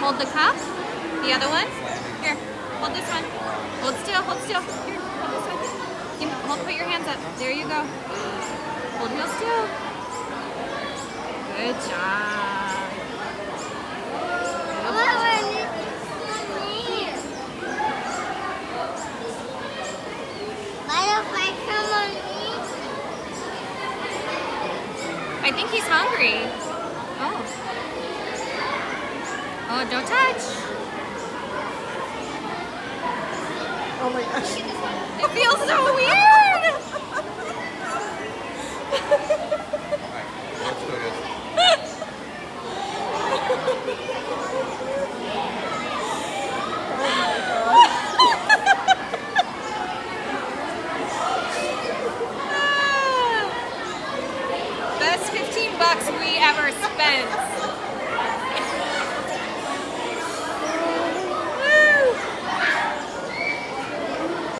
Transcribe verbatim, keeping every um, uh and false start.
hold the cup. The other one. Here, hold this one. Hold still, hold still. Here, hold this one. Give me, hold, put your hands up. There you go. Hold real still. Good job. I think he's hungry. Oh. Oh, don't touch. Oh my gosh. It feels so weird. Best fifteen bucks we ever spent.